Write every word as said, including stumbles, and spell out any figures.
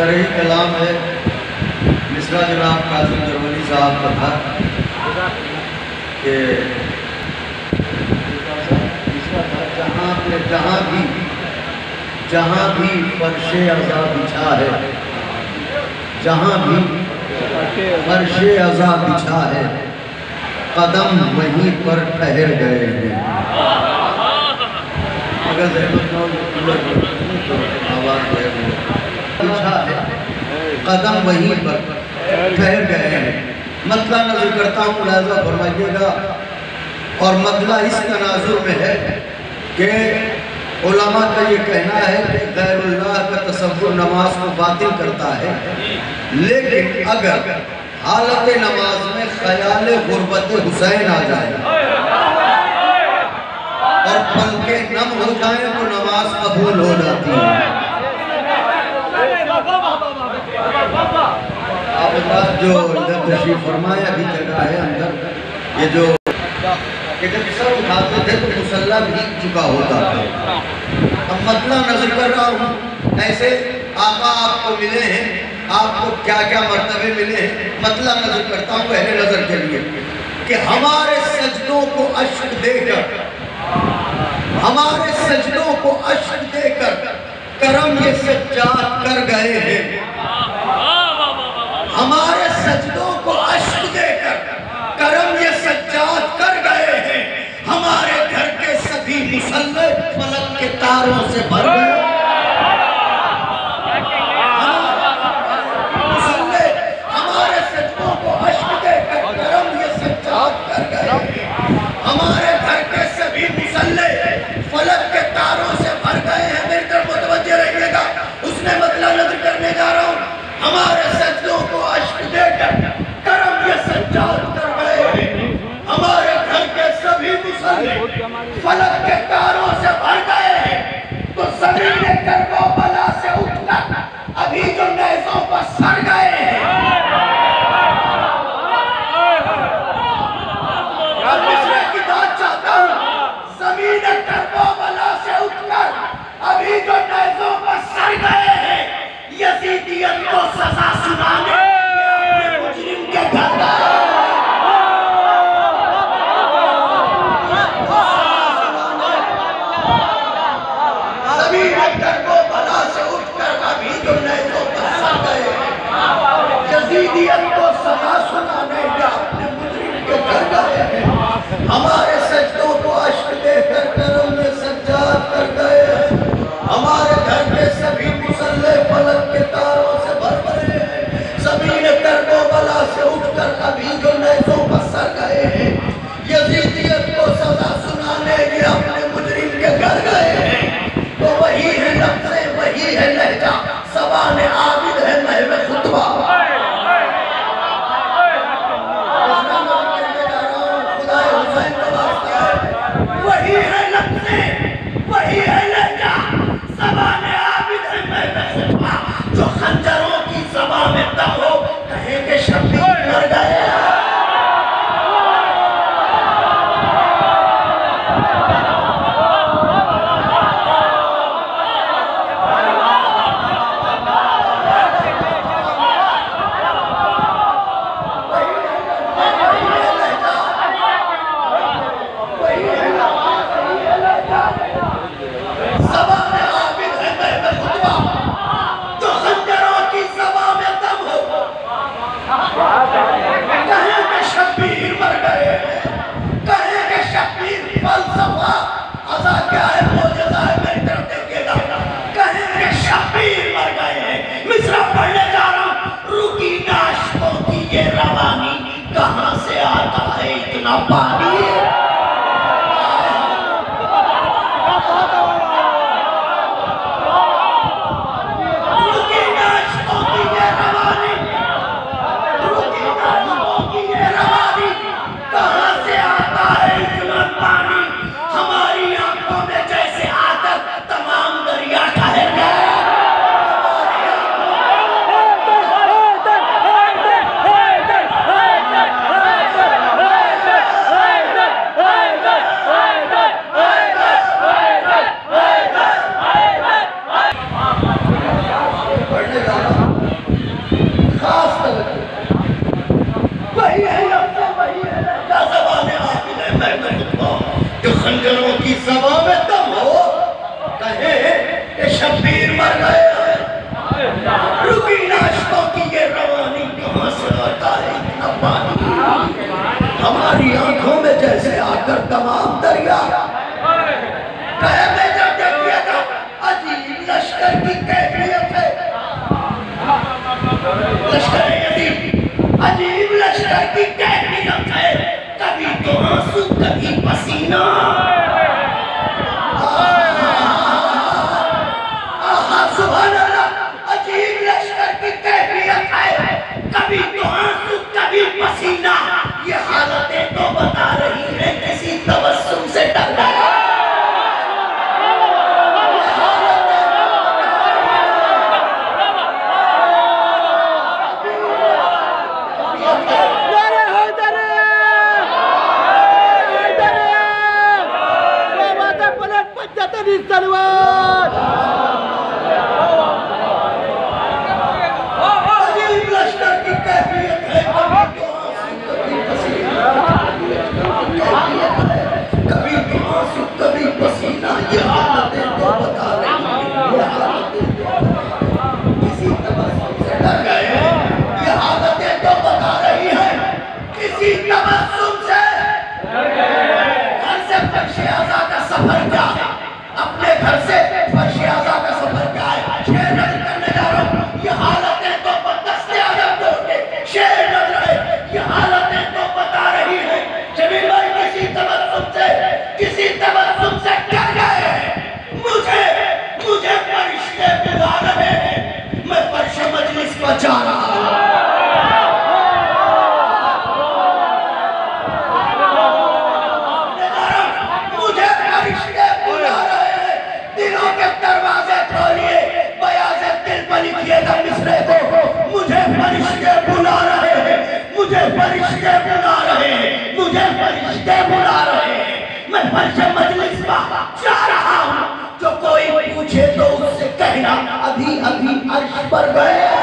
तरही कलाम है मिसरा जनाब कासिम जरवली साहब का था कि जहाँ पे जहाँ भी जहाँ भी फर्शे अज़ा बिछा है, जहाँ भी फर्शे अज़ा बिछा है, कदम वहीं पर ठहर गए हैं। अगर आवाज़ है बिछा है, कदम वहीं पर ठहर गए हैं। मतला नजर करता हूँ, मुलाज़ा फरमाइएगा। और मतला इस तनाजुर में है कि उलमा का ये कहना है कि गैरुल्लाह का तसव्वुर नमाज को बातिल करता है, लेकिन अगर हालत नमाज में ख्याल गुर्बत हुसैन आ जाए और पलके नम हो जाए तो नमाज कबूल हो जाती है। आप जो इधर तशरीफ फरमाया भी जगह है अंदर, ये जो जब सर उठाते थे तो मुसल्ला भीग चुका होता था। अब मतला नजर कर रहा हूँ, ऐसे आका आपको मिले हैं, आपको क्या क्या मर्तबे मिले हैं, मतला नजर करता हूँ पहले नजर के लिए कि हमारे सजदों को अश्क देकर, हमारे सजदों को अश्क देकर करम ये सज्जाद कर गए हैं। हमारे सजदों को अश्क देकर करम ये सज्जाद कर गए हैं। हमारे घर के सभी मुसल्ले फलक के तारों से भर गए। मुसल्ले हमारे सजदों को अश्क देकर करम ये सज्जाद कर गए। हमारे घर के सभी मुसल्ले फलक के तारों से भर गए हैं। मेरी तरफ मुतवज्जह रहिएगा, उसने मतलब नजर करने जा रहा हूँ। हमारे सजदों को अश्क देकर करम ये सज्जाद कर गए हैं। हमारे घर के सभी मुसल्ले फलक के तारों से भर गए हैं। तो ज़मीन कर्बला से उठकर अभी जो नेज़ों पर सड़ गए हैं, की बात चाहता हूँ, ज़मीन कर्बला से उठकर अभी जो नेज़ों पर सड़ गए हैं, यज़ीदियत को सजा सुनाने मुजरिम के घर गए। यज़ीदियत को सजा सुनाने के अपने मुजरिम के घर गए हैं। हमारे सजदों को अश्क देकर करम में सज्जाद कर गए हैं। हमारे घर के सभी मुसल्ले फलक के तारों से भर गए हैं। ज़मीन कर्बला से उठकर अभी जो नेज़ों पर सड़ गए हैं, यज़ीदियत को सजा सुनाने के अपने मुजरिम के घर गए हैं। तो वही है लफ्ज़े, वही है लहजा, ज़बान आबिद है महव खुतबा। वही है लफ्ज़े, वही है लहजा, ज़बान आबिद है महव खुतबा। जो खंजरों की ज़बान में दम हो, कहे के शब्बीर मर गए। कहाँ से आता है इतना पानी? Hey! कि शब्बीर मर गए हैं। रुकी नाश्तों की ये रवानी कहाँ से आता है इतना पानी? हमारी आंखों में जैसे आकर तमाम दरिया कहे में जब देखिएगा अजीब लश्कर की कैफियत है। लश्कर अजीब अजीब लश्कर की कैफियत है। कभी तो आंसू कभी पसीना। सुभान अल्लाह, अजीब लश्कर की कैफियत है। कभी तो आंसू कभी पसीना। ये हालतें तो बता रही है किसी तबस्सुम से डर गया। अभी अभी अर्श पर गए।